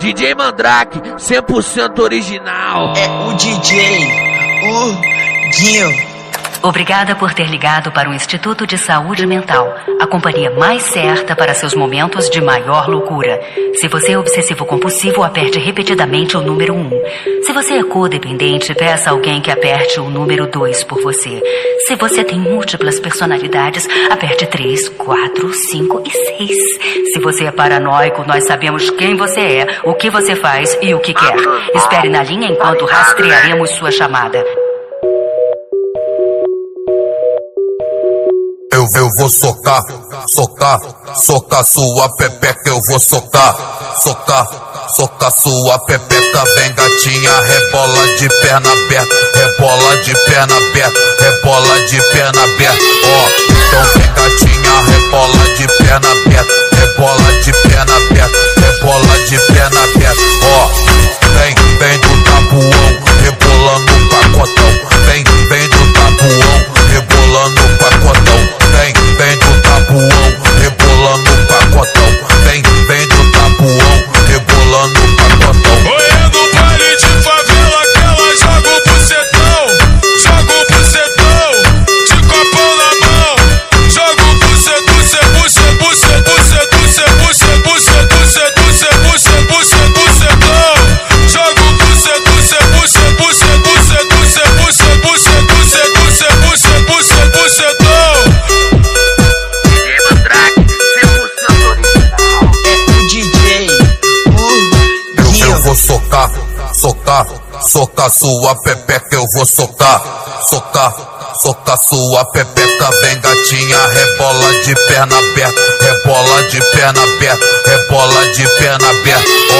DJ Mandrake, 100% original. É o DJ, o Guinho. Obrigada por ter ligado para o Instituto de Saúde Mental, a companhia mais certa para seus momentos de maior loucura. Se você é obsessivo-compulsivo, aperte repetidamente o número 1. Se você é codependente, peça a alguém que aperte o número 2 por você. Se você tem múltiplas personalidades, aperte 3, 4, 5 e 6. Se você é paranoico, nós sabemos quem você é, o que você faz e o que quer. Espere na linha enquanto rastrearemos sua chamada. Eu vou socar, socar, socar sua pepeca, eu vou socar, socar, socar sua pepeca. Vem gatinha, rebola de perna aberta, rebola de perna aberta, rebola de perna aberta. Ó, então vem gatinha, rebola de perna aberta, rebola de perna aberta, rebola de perna aberta. Ó, vem do tabuão, rebolando o pacotão. Vem do tabuão, rebolando o pacotão. Vem do tabuão, rebolando o pacotão. Vem do tabuão, rebolando o pacotão. Oi, é no baile de favela que ela joga o bucetão. Joga o bucetão, de copão na mão. Joga o bucetão. Joga o bucetão. Socar, socar, socar sua pepeca, eu vou socar, socar, socar sua pepeca. Vem gatinha, rebola de perna aberta, rebola de perna aberta, rebola de perna aberta.